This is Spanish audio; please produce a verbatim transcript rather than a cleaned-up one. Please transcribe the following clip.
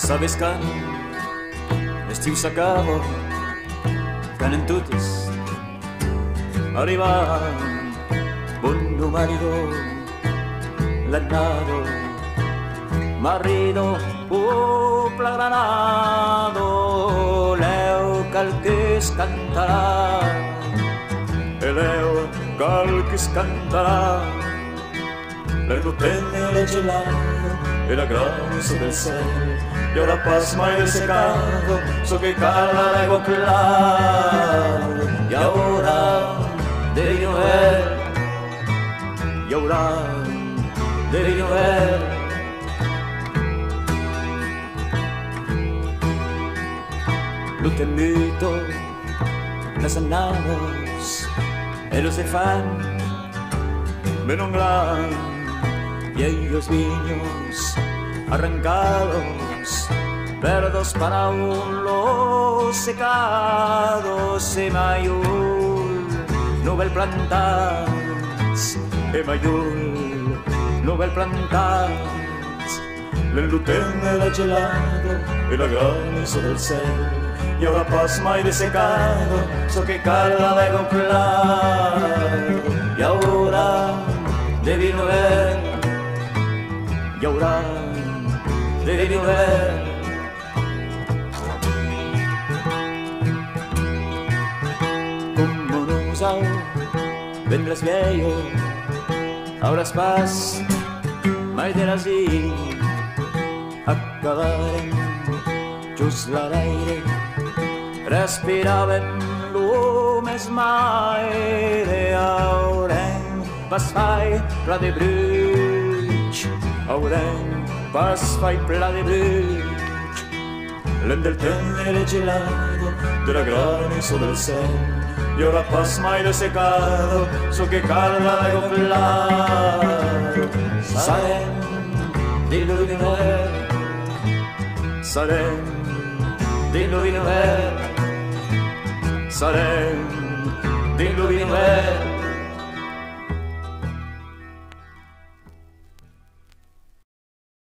Sabes que l'estiu s'acaba, que en totes arriba un marido, l'annado, marido, poble granado, l'eu cal que es cantarà, l'eu cal que es cantarà, l'enlutene el gelado, e la granizo del cielo, y ahora pasma y desecado, so que cala la ego claro, y ahora de llover, y ahora de llover. Lo te invito, las anamos, ellos se fan, menos gran, y ellos viños arrancados, verdos para un los secados, e mayul, nubel plantats, e mayul, nubel plantats, l'enlutene la gelado, e la granizo del cielo, y ahora pasma y desecado, so que cala de claro, y ahora debí no ver, y ahora debí no ver. Como no usau, vendrás viejo, ahora es paz, mai de así, acabarem just l'aire, respiràvem lo més mai de haurem pas fai pla de bruig, haurem pas fai pla de bruig, l'hem del tenere gelado de la granizo del cielo, y ahora pas mai de secado, so que calda de claro, sarem d'il·luminar, sarem d'il·luminar, sarem d'il·luminar.